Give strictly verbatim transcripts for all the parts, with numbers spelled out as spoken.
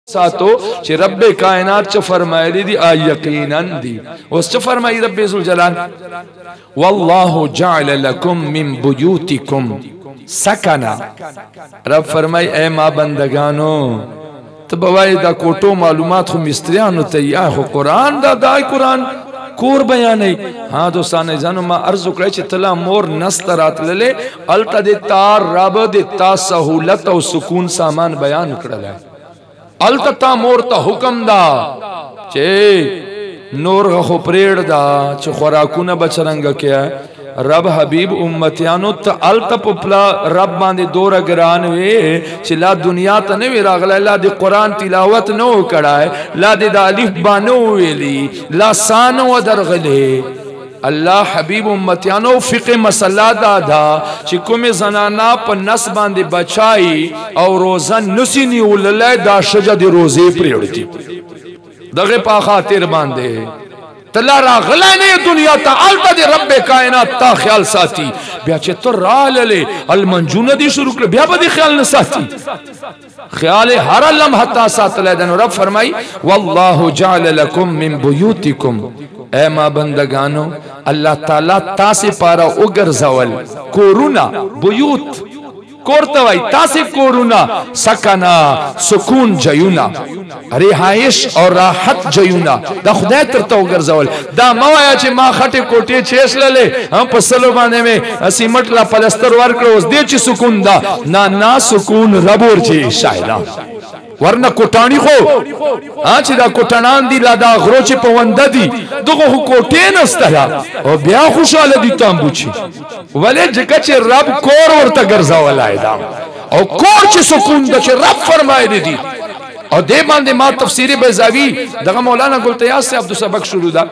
ساتو چې رب کائنات چ فرمایلی دی آ یقینا دی اوس چ فرمای رب ذل جلال والله جعل لكم من بيوتكم سکنا رب فرمای اے ما بندگانو تبوای دا کوټو معلومات خو مستریانو ته یا خو قران دا دای قران کور بیانې ها دوستانه ځانو ما عرض وکړی چې تلا مور نسترات لله الته د تار رب د تا سہولت او سکون سامان بیان کړل التا مور تا حکم دا چه نور غخو پریڑ دا چه خوراکونا بچرنگا کیا رب حبیب امتیانو تا التا پپلا رب باندے دورا گرانوے چه لا دنیا تا نوی راغلا لا دی قرآن تلاوت نو کڑائے لا دی دا علیف بانو ویلی لا سانو درغلے اللہ حبیب امتیانو فقہ مسئلہ دادا چکم زنانا پا نس باندے بچائی او روزن نسی نیوللے دا شجد روزے پریڑتی دغی پا خاطر باندے تلا را غلائنے دنیا تا آلتا دے رب کائنات تا خیال ساتی بیا چھے تو را للے المنجون دی شروع کرے بیا با دی خیال نساتی خیال ہر لمحہ تا سات لیدن رب فرمائی واللہ جعل لکم من بیوتکم اے ما بندگانو اللہ تعالیٰ تا سے پارا اگر زول کورونا بیوت کورتوائی تا سے کورونا سکنا سکون جیونا رہائش اور راحت جیونا دا خدای ترتا اگر زول دا موایا چے ما خٹے کوٹے چیس للے ہم پسلو باندے میں اسی مٹلا پلستر ورکر اس دے چی سکون دا نا نا سکون ربور چے شاہدہ ورنہ کوٹانی خو آنچہ دا کوٹانان دی لادا غروچ پوندہ دی دو خو کوٹے نستلا اور بیا خوشحال دی تامبو چی ولی جکا چے رب کور ورطا گرزا والای دا اور کور چے سکون دا چے رب فرمائے دی دی اور دے باندے ما تفسیر بیزاوی دغا مولانا گلتیاز سے عبدو سبق شروع دا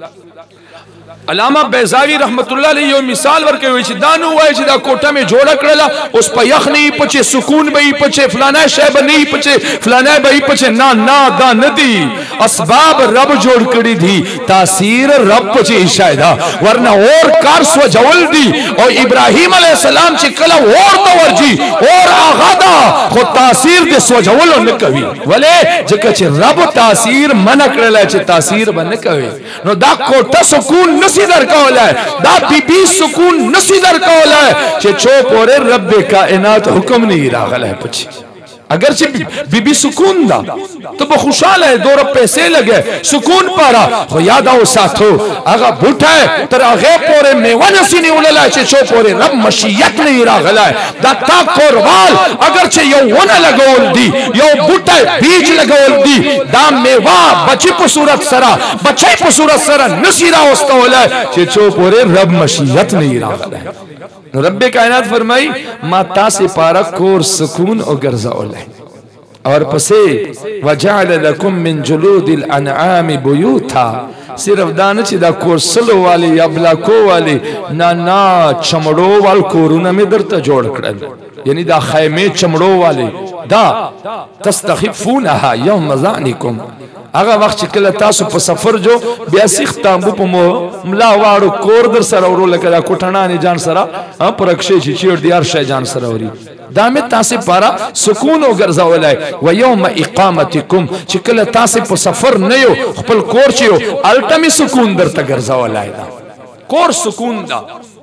علامہ بیزاوی رحمت اللہ علیہ یہ مثال ورکے ہوئی چی دانو ہوئی چی دا کوٹا میں جوڑا کرلا اس پا یخ نہیں پچے سکون بئی پچے فلانا شہب نہیں پچے فلانا بئی پچے نا نا دا ندی اسباب رب جوڑ کری دی تاثیر رب پچے شاہدہ ورنہ اور کار سو جول دی اور ابراہیم علیہ السلام چی کلا اور دور جی اور آغا دا خود تاثیر دے سو جولو نکوی ولی جکا چی رب تاثیر منع کرلا چی تاثیر بن نکوی نو دا کوٹا سکون نس نسی در کولا ہے دا بی بی سکون نسی در کولا ہے چھے چوپ اور رب کائنات حکم نہیں راغل ہے پچھی اگرچہ بی بی سکون دا تو بخوشحال ہے دو رب پیسے لگے سکون پارا خو یاد آؤ ساتھو آگا بھوٹا ہے تر آگے پورے میوان سی نہیں اولا ہے چھے چوپ اور رب مشیت نہیں راغل ہے دا تا کوروال اگرچہ یو ونہ لگول دی یو بھوٹا ہے بیج لگول دی دا میوان بچی پسورت سرا بچی پسورت سرا نسی را ہوستا اولا ہے چھے چوپ اور رب مشیت نہیں راغل ہے رب کائنات فرمائی ما تا سے پارا کور سکون اور گرزا اولا ہے اور پسے وَجَعْلَ لَكُم مِّن جُلُودِ الْأَنْعَامِ بُيُوتَا صرف دانا چی دا کور سلو والی یا بلاکو والی نا نا چمڑو وال کورونا میں درتا جوڑ کرن یعنی دا خیمے چمڑو والی دا تستخفونہا یوم مزانکم آگا وقت چکل تاسو پا سفر جو بیاسیخ تامبو پا ملا وارو کور در سر اورو لکا دا کٹھنانی جان سرا پر اکشے چی چیر دیار شای جان سر اوری دامت تاسی پارا سکون و گرزاو لائے و یوم اقامتکم چکل تاسی پا سفر نیو خپل کور چیو الٹمی سکون در تا گرزاو لائے دا کور سکون دا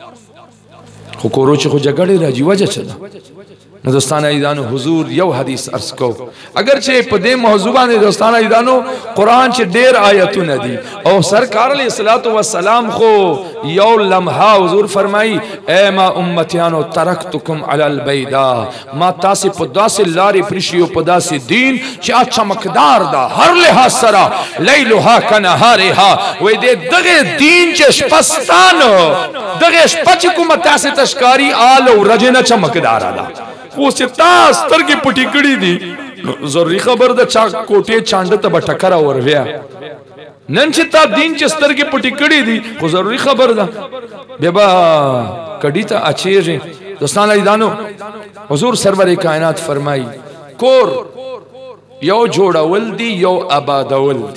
خو کورو چی خو جگڑی راجی وجہ چلا دوستانہ ایدانو حضور یو حدیث عرض کو اگرچہ پدے موضوعہ نے دوستانہ ایدانو قرآن چھ دیر آیتو ندی اور سرکار علیہ السلام خو یو لمحہ حضور فرمائی اے ما امتیانو ترکتکم علی البیدہ ما تاسی پدا سے لاری پرشیو پدا سے دین چاہ چمکدار دا ہر لحاظ سرا لیلوہا کنہارہا وی دے دغے دین چھ شپستانو دغے شپچکو متاسی تشکاری آلو رجنہ چمکدارا دا وہ ستاس ترگی پٹی کڑی دی ضروری خبر دا چاک کوٹے چاندتا با ٹکرا ورویا ننچتا دین چی سترگی پٹی کڑی دی وہ ضروری خبر دا بیبا کڑی تا اچھے دوستان ایدانو حضور سرور کائنات فرمائی کور یو جوڑاول دی یو آباداول دی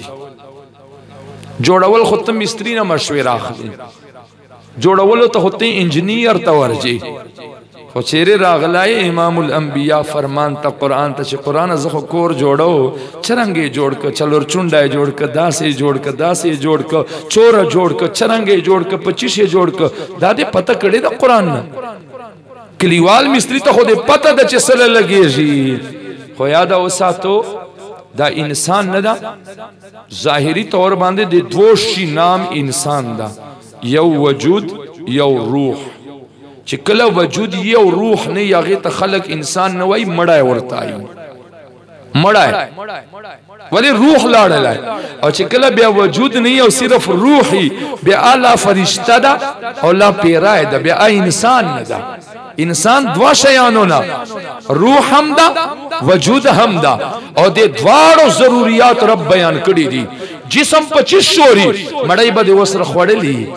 جوڑاول خودتم مستری نا مشویر آخری جوڑاولو تا خودتی انجینیر تا ورجی خو چیرې راغلی امام الانبیاء فرمان ته قرآن ته چې قرآن زه خو کور جوړو چرنګې جوړ که چلور چونډه جوړ که داسې جوړ که داسې جوړ که چوره جوړ که چرنګې جوړ که پچیشې جوړ که دا دې پته کړې ده قرآن نه کلیوال مستری ته خو دې پته ده چې څه لګېږي خو یاده وساتو دا انسان نه ده ظاهري طور باندې د دوو شي نام انسان ده یو وجود یو روح چې کله وجود یو روح نه یغه ته خلق انسان نه وای مړای ورتای مړای ولی روح لاړلای او چې کله بیا وجود نه یو صرف روحي بیا اعلی فرشتہ ده او لا پیرای ده بیا انسان نه ده انسان دوا شیانو نه روح هم ده وجود هم ده او د دواړو ضرورت رب بیان کړی دي جسم پچیس شوري مړای به وسره خوړلی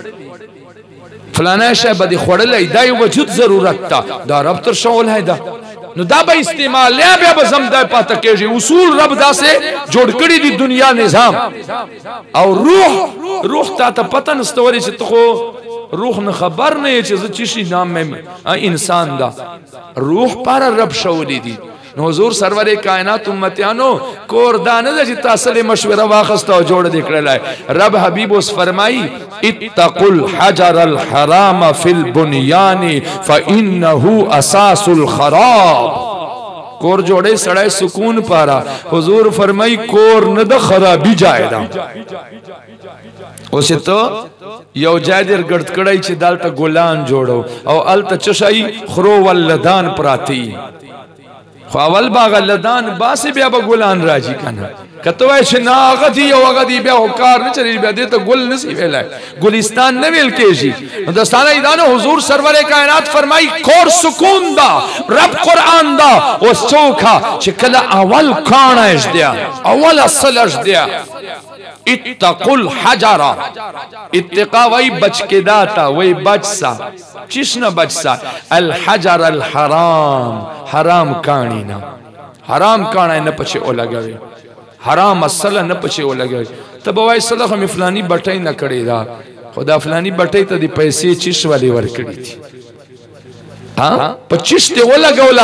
فلانا شای بدی خوڑلی دا یو وجود ضرورت تا دا رب تر شغل ہے دا نو دا با استعمال لیا بیا بزم دا پاتا کیجی اصول رب دا سے جوڑ کری دی دنیا نظام او روح روح تا تا پتا نستوری چی تخو روح نه خبر نه چی چیشی نام میں انسان دا روح پارا رب شولی دی نو حضور سرور کائنات امتیانو کور دانه ده چې تاسو له مشوره واخسته او جوړ دکړلای رب حبیب اوس فرمای اتقوا الحجر الحرام فی البنیان فانه اساس الخراب کور جوړې سړی سکون پارا حضور فرمای کور نه د خرابي جای ده اوس ته یو جای در ګرد کړای چې دالته ګلان جوړو او الته چشای خرو ولدان پراتی خو اول باغ لدان باسی بیا با گلان راجی کنه کتوای چې نا غدی او غدی بیا کار نه چلی بیا دې ته ګل نسی ویلای ګلستان نه ویل کېږي نو دستانه ایدانو حضور سرور کائنات فرمای کور سکون دا رب قرآن دا او چوکا چې کله اول کانش دیا اول اصلش دیا اتقوا الحجر اتقا وی بچ کے داتا وی بچ سا چیش نہ بچ سا الحجر الحرام حرام کانی نا حرام کانا نہ پچھے او لگوی حرام اصلا نہ پچھے او لگوی تب وائی صلاح ہمیں فلانی بٹائی نہ کڑی دا خدا فلانی بٹائی تا دی پیسے چیش والی ورکڑی تھی ہاں پچیش تے او لگولا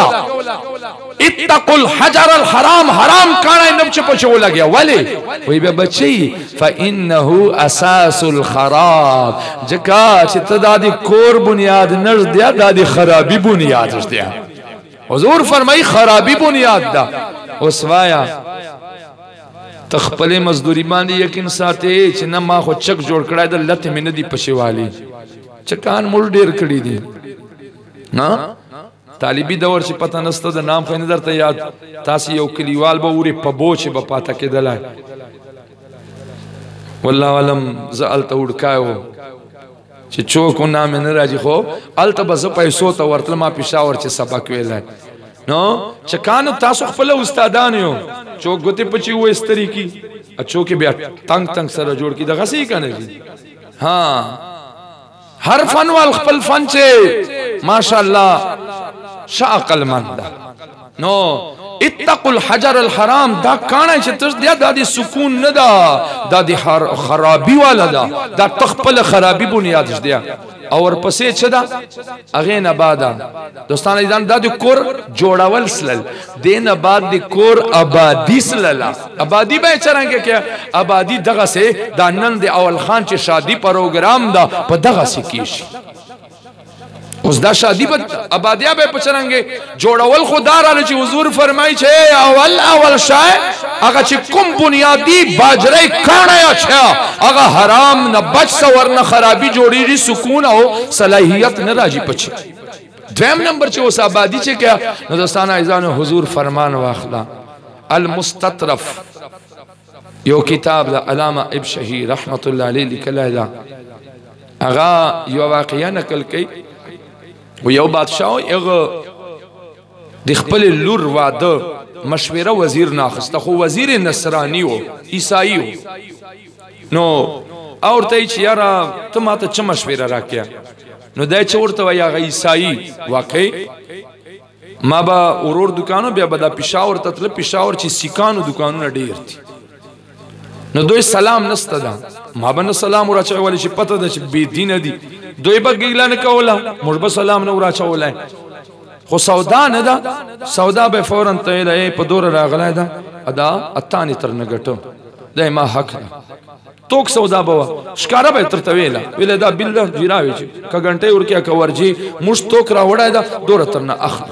اتقوا الحجر الحرام حرام کانا نبچے پچھے وہ لگیا ولی وہی بے بچی فَإِنَّهُ أَسَاسُ الْخَرَاب جکا چھتا دادی کور بنیاد نرز دیا دادی خرابی بنیاد نرز دیا حضور فرمائی خرابی بنیاد دا اسوایا تخپل مزدوری باندی یقین ساتے چھنا ما خود چک جوڑ کڑای دا لت میں ندی پچھے والی چکان مل دیر کڑی دی نا طالبی دور چې پتا نسته د نام خو نه درته یاد تاسو یو کلیوال به وری په بوچ به پاته کېدلای والله علم زالته وډکایو چې چوک نام نه راځي خو الته به پیسو ته ورتل ما پېښور چې سبق ویلای نو چې کانو تاسو خپل استادان یو چوک ګوتې پچی و اس طریقې اچو کې بیا تنگ تنگ سره جوړ کی دغه سي کنه ها ہر فن وال خپل فن چه ماشاءاللہ شاقل مند نو اتقوا الحجر الحرام دا کانا چه ترس دیا دا دی سکون ندا دا دی خرابی والا دا دا تخپل خرابی بنیادش دیا اور پسے چه دا اغین آبادا دوستان ایدان دا دی کور جوڑاول سلل دین آباد دی کور آبادی سللا آبادی بای چرانگے کیا آبادی دغا سے دا نن دی اول خان چه شادی پروگرام دا پا دغا سے کیشی اس دا شادی با آبادیہ بے پچرنگے جوڑاول خدا را لچی حضور فرمائی چھے اول اول شای اگا چی کم بنیادی باجرے کانیا چھا اگا حرام نہ بچ سور نہ خرابی جوڑی ری سکون او صلاحیت نہ راجی پچھے دویم نمبر چھے اس آبادی چھے کیا ندستانہ ایزان حضور فرمان واخلا المستطرف یو کتاب دا علامہ اب شہی رحمت اللہ علیہ لکلہ دا اگا یو واقعہ نکل کئی و یو بادشاہ اغا دی خپل لور واده مشوره وزیر ناخسته خو وزیر نصرانی و عیسائی و نو اور تایی چی یارا تو ما تا چه مشوره را کیا نو دای چه ورطا و یا غا عیسائی واقعی ما با ارور دکانو بیا با دا پیشاور تطلب پیشاور چی سیکانو دکانو نا دیر تی نو دوی سلام نستا دا ما با نسلام ورا چه والی چی پتا دا چی بی دین دی دوی با گیلا نکولا مجبا سلام نورا چه والی خو سودا نه ده سودا به فورن ته له په دور راغلی ده ادا اتانی تر نګټو دا ما حق ده توک سودا بوا شکارا به تر تویلا ویل دا بالله جیراوی چې ک غنټه ورکیا ک ورجی مش توک را وړای دا دور تر نه اخله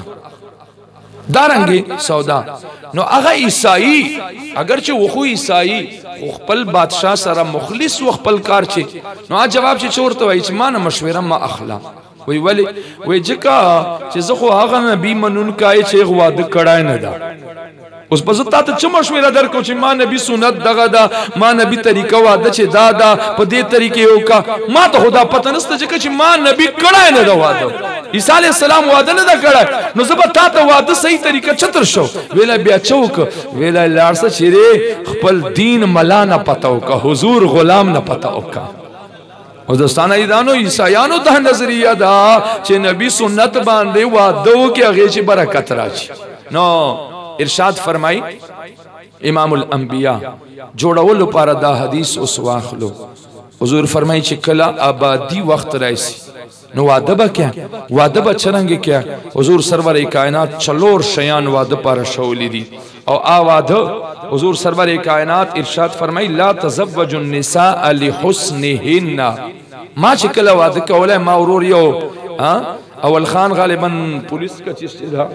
دارنګي سودا نو هغه عیسائی اگر چې وخو عیسائی خپل بادشاہ سره مخلص و خپل کار چي نو جواب چې چورته وای چې ما نه مشوره ما اخلا وی ولی وی جکا چې زه خو هغه نبی منون کای چې واده کړای نه دا اوس په زتا ته چې مشوره درکو چې ما نبی سنت دغه دا ما نبی طریقه واده چې دا دا په دې طریقې وکا ما ته خدا پته نسته چې ما نبی کړای نه دا واده عیسی علیہ السلام واده نه دا کړای نو زه به تا ته واده صحیح طریقه چتر شو ویلا بیا چوک ویلا لارسه چې خپل دین ملانا پته وکا حضور غلام نه پته وکا او دوستانه ایدانو عیسایانو ته نظریه دا چې نبی سنت باندې واده کې هغه چې برکت راځي نو ارشاد فرمائی امام الانبیاء جوړولو لپاره دا حدیث اوس واخلو حضور فرمائی چې کله آبادی وخت راشي نو واده به کیا واده به څنګه کیا حضور سرور کائنات چلور شیان واده پر شولې دي او آ واده حضور سرور کائنات ارشاد فرمائی لا تزوج النساء لحسنهن ما چې کله واده کوله ما ورور یو اول خان غالبا پولیس کا چیز دا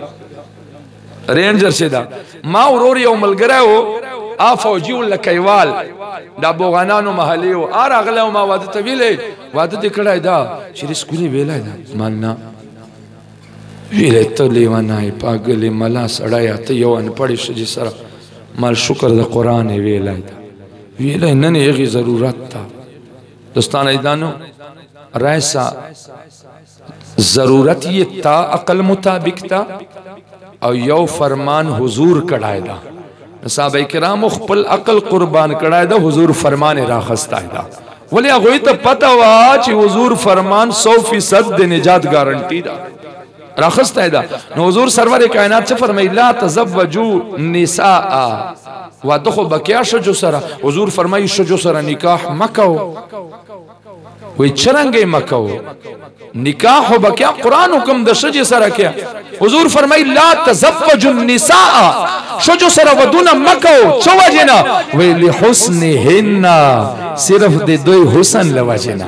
رینجر شه دا ما ورور یو ملګری و ا فوجي ولکیوال دا بوغانانو محلي و ار اغله ما واده ته ویلې واده دې کړای دا چې سکولي ویلای دا مالنا ویلې ته لیوانای پاګلې ملا سړیا ته یو ان پړې شې سره مال شکر د قران ویلای دا ویلې نن یې ضرورت تا دوستانه ایدانو رایسا ضرورت یہ تا عقل مطابق تا او یو فرمان حضور کڑای دا صحابہ کرام خپل عقل قربان کڑای دا حضور فرمان راخستا دا ولی اگوی تا پتا وا چی حضور فرمان سو فیصد دے نجات گارنٹی دا راخستا دا نو حضور سرور کائنات سے فرمائی لا تزوجو نساء وادخو بکیا شجو سرا حضور فرمائی شجو سرا نکاح مکو وی چرنگے مکو نکاح و بکیا قرآن حکم در شجی سرا کیا حضور فرمائی لا تزوج النساء شجو سرا ودونا مکو چو وجنا وی لحسنهن صرف دے دوی حسن لوجنا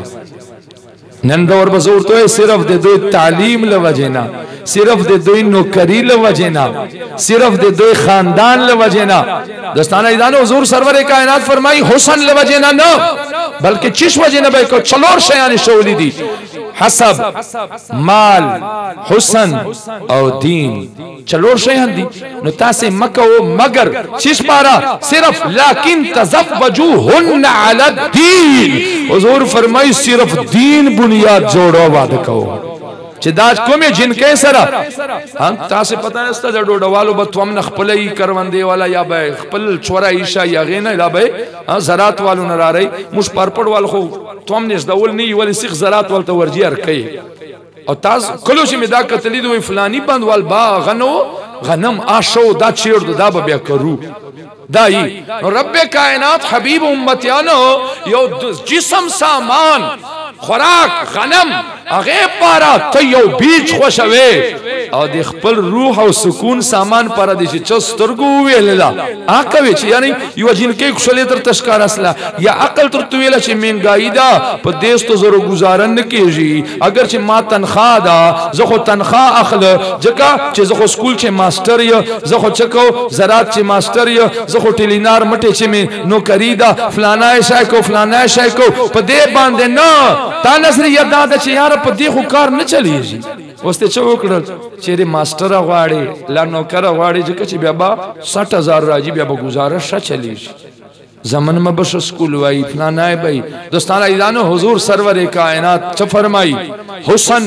نندور بزور تو ہے صرف دے دوی تعلیم لوجنا صرف دے دوی نوکری لوجنا صرف دے دوی خاندان لوجنا دوستانہ ایدانو حضور سرور کائنات فرمائی حسن لوجنا نو بلکہ چش وجہ نبی کو چلور شیانی شولی دی حسب مال حسن او دین چلور شیان دی نو تاسے مکہ و مگر چش پارا صرف لیکن تزوجوہن علی الدین حضور فرمائی صرف دین بنیاد جوڑو وعدہ کہو چه داج کومی جن کے سرا ہم تاسے پتہ نستا جا ڈوڈوالو بطوام نخپلی کرونده والا یا بے خپل چورا عیشا یا غینا یا بے زرات والو نرا رئی مش پرپڑ والو خو توام نیس دول نی ولی سیخ زرات والتا ورجی ارکی او تاز کلوشی میں دا قتلی دوی فلانی بند وال با غنو غنم آشو دا چیر دو دا با بیا کرو دائی رب کائنات حبیب امتیانو یو جسم سامان خوراک غنم اغیب پارا تو یو بیچ خوشوے او دی خپل روح و سکون سامان پارا دیشی چس ترگو ہوئے لیلا آکوی چی یعنی یو جن کے کشلی تر تشکار اسلا یا عقل تر تویلا چی منگائی دا پا دیستو زرو گزارن نکیجی اگر چی ما تنخواہ دا زخو تنخواہ اخل جکا چی زخو سکول چی ماسٹر یا زخو چکو زرات چی ماسٹر یا زخو ٹیلینار مٹے چی میں نوکری دا فلانا شای کو فلانا شای کو پا دے باندے نا تا نظری یادادا چی یارا پا دیخو کار نچلی جی وستے چو اکڑل چیرے ماسٹر اغواری لانوکر اغواری جکا چی بیابا ساٹھ ہزار راجی بیابا گزارش شا چلی جی زمن میں بش سکول وائی فلانائے بھئی دوستانہ ایدانو حضور سرور کائنات چا فرمائی حسن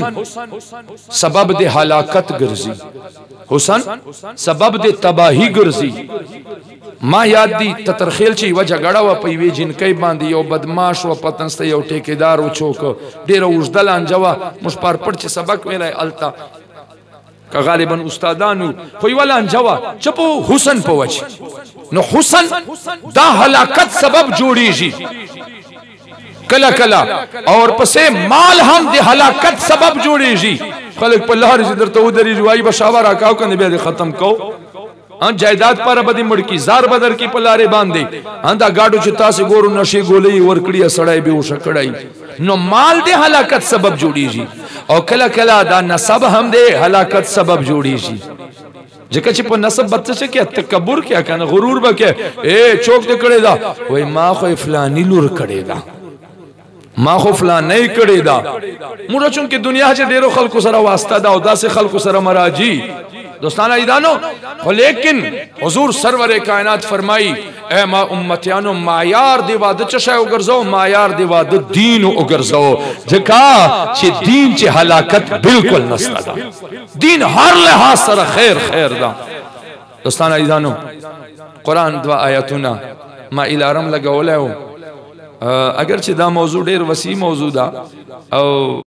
سبب دے حلاکت گرزی حسن سبب دے تباہی گرزی ما یاد دی تترخیل چی وجہ گڑا و پیوی جن کئی باندی یو بدماش و پتنستا یو ٹیکیدار و چوک دیر اوشدل انجوا مش پار پڑ چی سبق ویلای علتا کہ غالباً استادانو خوی والا انجوا چپو حسن پوچ نو حسن دا حلاکت سبب جوڑی جی کلا کلا اور پسے مال ہم دے حلاکت سبب جوڑی جی خلق په لار چې درته ودرېږي وایي به شابه راکاو کنه بیا دې ختم کو جائیداد پر بدی مړکی زار بدر کی پلارې باندې اندا گاډو چې تاسو ګورو نشي ګولې ورکړی سړی به وش کړای نو مال دې هلاکت سبب جوړیږي او کله کله دا نسب هم دې هلاکت سبب جوړیږي ځکه چې په نسب بد څه کې تکبر کیا کنه غرور بکې اے چوک دې کړی دا وای ما خو فلانی لور کړی دا ما خو فلان نه کړی دا موږ چون کې دنیا چې ډیرو خلکو سره واسطه دا او داسې خلکو سره مراجي دوستانہ ایدانو لیکن حضور سرور کائنات فرمائی اے ما امتیانو معیار دی وعدت چشای اگرزو معیار دی وعدت دین اگرزو جکا چی دین چی حلاکت بالکل نستا دا دین ہر لحاظ سر خیر خیر دا دوستانہ ایدانو قرآن دو آیتونا ما الارم لگا لے ہو اگرچہ دا موضوع دیر وسیع موضوع دا او